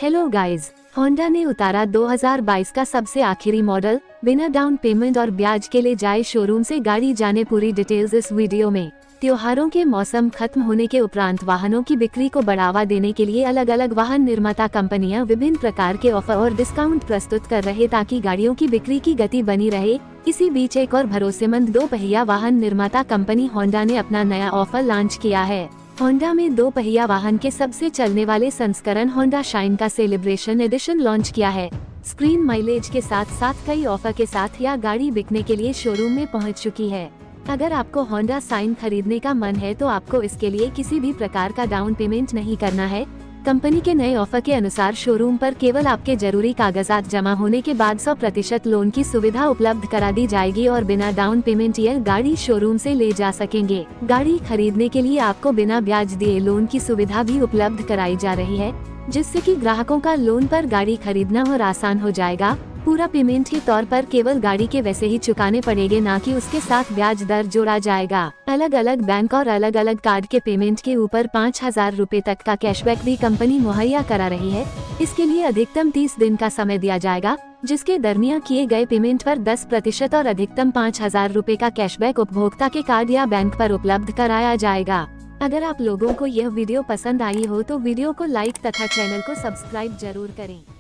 Hello guys, Honda ने उतारा 2022 का सबसे आखिरी मॉडल। बिना डाउन पेमेंट और ब्याज के ले जाए शोरूम से गाड़ी, जाने पूरी डिटेल्स इस वीडियो में। त्योहारों के मौसम खत्म होने के उपरांत वाहनों की बिक्री को बढ़ावा देने के लिए अलग अलग वाहन निर्माता कंपनियां विभिन्न प्रकार के ऑफर और डिस्काउंट प्रस्तुत कर रहे ताकि गाड़ियों की बिक्री की गति बनी रहे। इसी बीच एक और भरोसेमंद दो पहिया वाहन निर्माता कंपनी होंडा ने अपना नया ऑफर लॉन्च किया है। होंडा में दो पहिया वाहन के सबसे चलने वाले संस्करण होंडा शाइन का सेलिब्रेशन एडिशन लॉन्च किया है। स्क्रीन माइलेज के साथ साथ कई ऑफर के साथ यह गाड़ी बिकने के लिए शोरूम में पहुंच चुकी है। अगर आपको होंडा शाइन खरीदने का मन है तो आपको इसके लिए किसी भी प्रकार का डाउन पेमेंट नहीं करना है। कंपनी के नए ऑफर के अनुसार शोरूम पर केवल आपके जरूरी कागजात जमा होने के बाद 100% लोन की सुविधा उपलब्ध करा दी जाएगी और बिना डाउन पेमेंट यह गाड़ी शोरूम से ले जा सकेंगे। गाड़ी खरीदने के लिए आपको बिना ब्याज दिए लोन की सुविधा भी उपलब्ध कराई जा रही है, जिससे कि ग्राहकों का लोन पर गाड़ी खरीदना और आसान हो जाएगा। पूरा पेमेंट के तौर पर केवल गाड़ी के वैसे ही चुकाने पड़ेंगे, ना कि उसके साथ ब्याज दर जोड़ा जाएगा। अलग अलग बैंक और अलग अलग कार्ड के पेमेंट के ऊपर 5,000 रुपए तक का कैशबैक भी कंपनी मुहैया करा रही है। इसके लिए अधिकतम 30 दिन का समय दिया जाएगा, जिसके दरमियान किए गए पेमेंट पर 10% और अधिकतम 5,000 रुपए का कैशबैक उपभोक्ता के कार्ड या बैंक पर उपलब्ध कराया जाएगा। अगर आप लोगों को यह वीडियो पसंद आई हो तो वीडियो को लाइक तथा चैनल को सब्सक्राइब जरूर करें।